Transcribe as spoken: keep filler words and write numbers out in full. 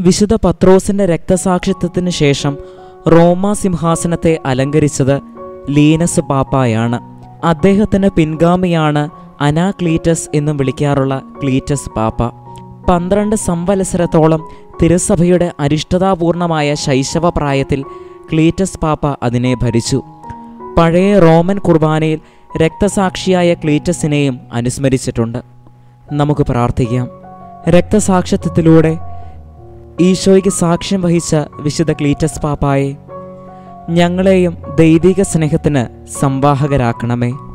വിശുദ്ധ പത്രോസിന്റെ രക്തസാക്ഷിത്വത്തിന് ശേഷം റോമാ സിംഹാസനത്തെ അലങ്കരിച്ചത് ലീനസ് പാപ്പായാണ്. അദ്ദേഹത്തിന് പിൻഗാമിയാണ് അനാക്ലീറ്റസ് എന്നും വിളിക്കാറുള്ള ക്ലീറ്റസ് പാപ്പ. പന്ത്രണ്ട് സംവത്സരത്തോളം തിരുസഭയുടെ അരിഷ്ടതാപൂർണമായ ശൈശവ പ്രായത്തിൽ ക്ലീറ്റസ് പാപ്പ അതിനെ ഭരിച്ചു. പഴയ റോമൻ കുർബാനയിൽ രക്തസാക്ഷിയായ ക്ലീറ്റസിനെയും അനുസ്മരിച്ചിട്ടുണ്ട്. നമുക്ക് പ്രാർത്ഥിക്കാം. രക്തസാക്ഷിത്വത്തിലൂടെ ഈശോയ്ക്ക് സാക്ഷ്യം വഹിച്ച വിശുദ്ധ ക്ലീറ്റസ് പാപ്പായെ ഞങ്ങളെയും ദൈവിക സ്നേഹത്തിന് സംവാഹകരാക്കണമേ.